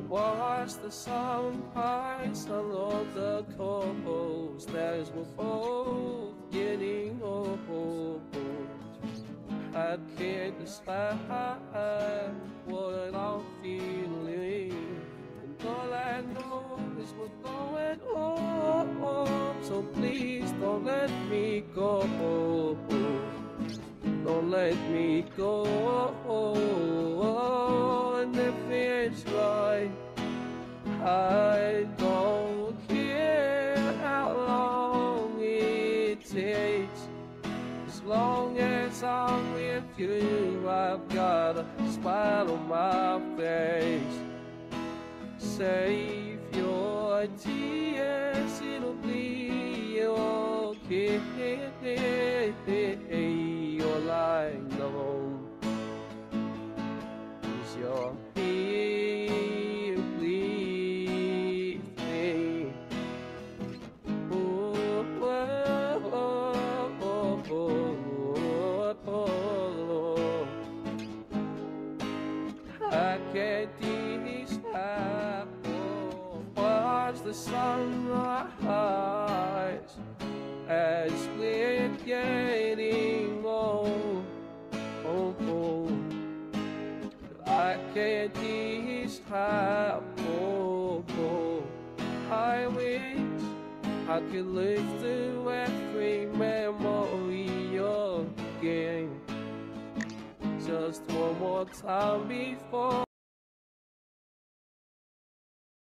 Watch the sunrise along the coast as we're both getting old. I can't describe what I'm feeling, and all I know is we're going home. So please don't let me go. Don't let me go. And if it's right, I don't care how long it takes. As long as I'm with you, I've got a smile on my face. Save your tears, it'll be okay. All I know is you're here with me. I can't describe. Watch the sunrise as we're getting old. I can't describe. I wish I could live through every memory again, just one more time before